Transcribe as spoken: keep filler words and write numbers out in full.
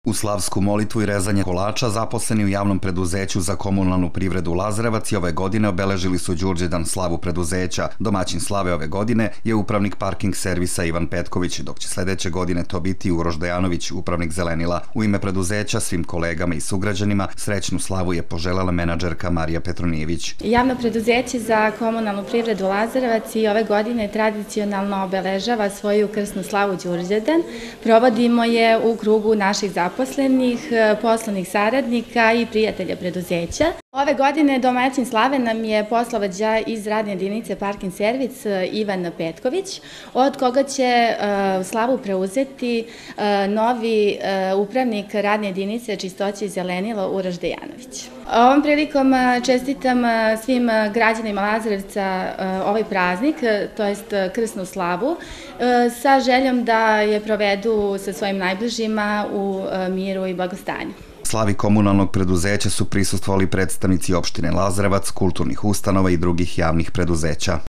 U slavsku molitvu i rezanje kolača zaposleni u javnom preduzeću za komunalnu privredu Lazarevac i ove godine obeležili su Đurđevdan slavu preduzeća. Domaćin slave ove godine je upravnik parking servisa Ivan Petković, dok će sledeće godine to biti Uroš Dejanović, upravnik Zelenila. U ime preduzeća svim kolegama i sugrađanima srećnu slavu je poželjela menadžerka Marija Petronijević. Javno preduzeće za komunalnu privredu Lazarevac i ove godine tradicionalno obeležava svoju krsnu slavu Đurđevdan. Provodimo je u krugu naših zaposlenih zaposlenih, poslovnih saradnika i prijatelja preduzeća. Ove godine domaćin slave nam je poslovođa iz radne jedinice Parking servis Ivan Petković, od koga će slavu preuzeti novi upravnik radne jedinice čistoće i zelenila Uroš Dejanović. Ovom prilikom čestitam svim građanima Lazarevca ovaj praznik, to jest krsnu slavu, sa željom da je provedu sa svojim najbližima u miru i blagostanju. Slavi komunalnog preduzeća su prisustvovali predstavnici opštine Lazarevac, kulturnih ustanova i drugih javnih preduzeća.